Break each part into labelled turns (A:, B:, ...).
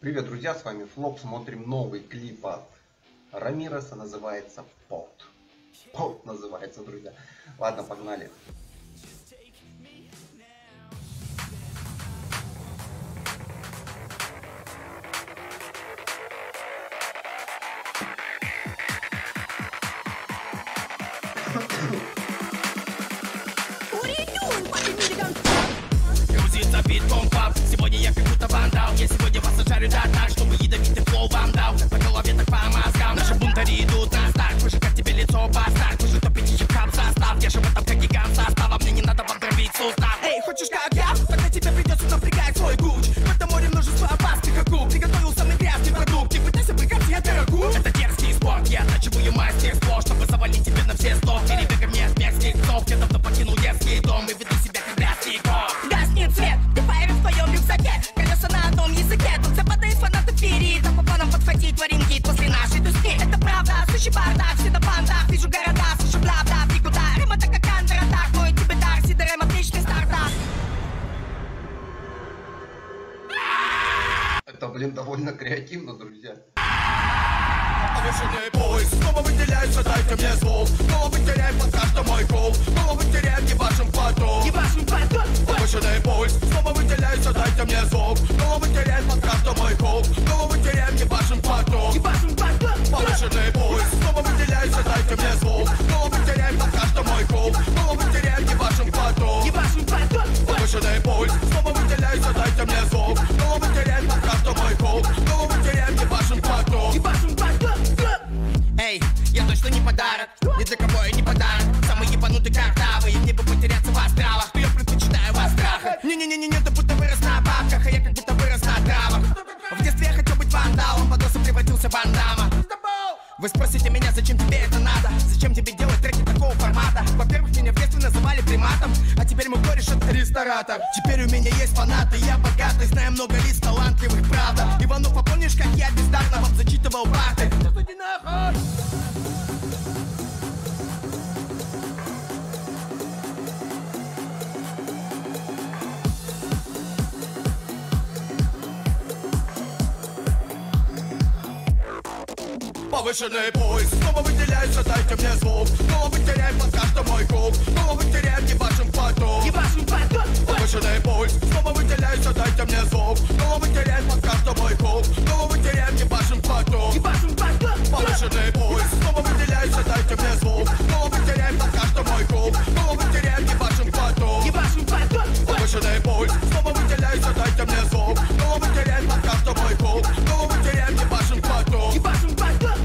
A: Привет, друзья, с вами Флоп. Смотрим новый клип от Рамиреса, называется Pot. Pot называется, друзья. Ладно, погнали.
B: Грузится битком пап. Сегодня я как будто вандал. Я сегодня вас зажарю да так, чтобы ядовитый флоу вам дал. Как по голове, так по мозгам. Наши бунтари идут на старт. Выше как тебе лицо бастард. Выше топ-5 кап состав. Я же в этом как гигант состава. Мне не надо вам дробить сустав. Эй, хочешь как я? Тогда тебе придется напрягать свой гуч. В этом море множество опасных акул. Приготовил самый грязный продукт. Не пытайся прыгать, я дорогу. Это дерзкий спорт. Я оттачиваю мастерство, чтобы завалить тебе на все 100. Перебегай мне от мерзких слов. Я давно покинул детский дом и веду себя как грязкий кот. Гаснет свет, ты фаер в твоем рюкзаке. Колеса на одном языке. Тут западает фанаты ферит. А по планам подхватить вареньки после нашей туски. Это правда, сущий бардак, все на бандах. Вижу города, слышу бла-бла, никуда. Рим это как контратак. Мой тебе дар, сидорем отличный стартап.
A: Это, блин, довольно креативно, друзья.
B: Повышенный пульс, снова выделяется, дайте мне звук. Головы теряем под каждый мой кол. Головы теряем не вашим потом. Не вашим потом. Повышенный пульс, снова выделяется, дайте мне звук. Головы теряем под каждый мой кол. Головы теряем не вашим потом. Не вашим потом. Повышенный пульс, снова выделяется, дайте мне звук. Головы теряем под каждый мой кол. Головы теряем не вашим потом. Не вашим потом. Повышенный пульс, снова выделяется, дайте мне звук. Головы теряем под каждый мой кол. Головы теряем не вашим потом. Не вашим потом. Эй, я точно не подарок, ни для кого я не подарок. Самый ебанутый картавый, мне бы потеряться в астралах. Но я предпочитаю вас страха. Не-не-не-не, ты будто вырос на бабках, а я как будто вырос на травах. В детстве я хотел быть вандалом, подросом превратился в Ван Дамма. Вы спросите меня, зачем тебе это надо? Зачем тебе делать треки такого формата? Во-первых, меня в детстве называли приматом, а теперь мой кореш это ресторатор. Теперь у меня есть фанаты, я богатый, знаю много лиц талантливых, правда. Иванов, а помнишь, как я бездарно вам зачитывал парты? Повышенный пульс, снова выделяется, дайте мне звук. Головы теряем под каждый мой круг. Головы теряем не вашим потом. Не вашим потом. Повышенный пульс, снова выделяется, дайте мне звук. Головы теряем под каждый мой круг. Головы теряем не вашим потом. Не вашим потом. Повышенный пульс, снова выделяется, дайте мне звук. Головы теряем под каждый мой круг. Головы теряем не вашим потом. Не вашим потом. Повышенный пульс, снова выделяется, дайте мне звук. Головы теряем под каждый мой круг. Головы теряем не вашим потом. Не вашим потом.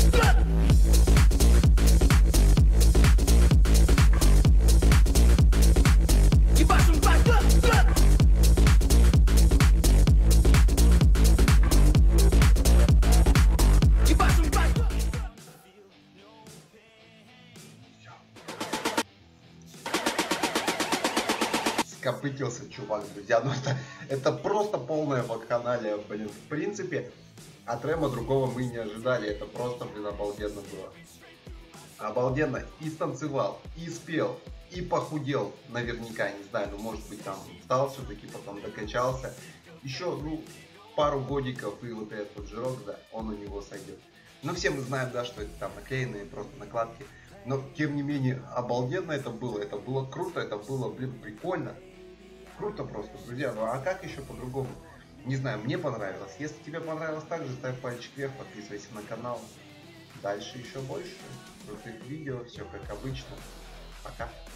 A: Скопытился чувак, друзья. Ну это просто полная вакханалия, блин. В принципе, от Рэма другого мы не ожидали. Это просто, блин, обалденно было. Обалденно и станцевал, и спел, и похудел. Наверняка, не знаю, ну может быть там встал все-таки, потом докачался. Еще, ну, пару годиков, и вот этот вот жирок, да, он у него сойдет. Но все мы знаем, да, что это там наклеенные просто накладки. Но, тем не менее, обалденно это было круто, это было, блин, прикольно. Круто просто, друзья, ну а как еще по-другому? Не знаю, мне понравилось. Если тебе понравилось так же, ставь пальчик вверх, подписывайся на канал. Дальше еще больше крутых видео, все как обычно. Пока.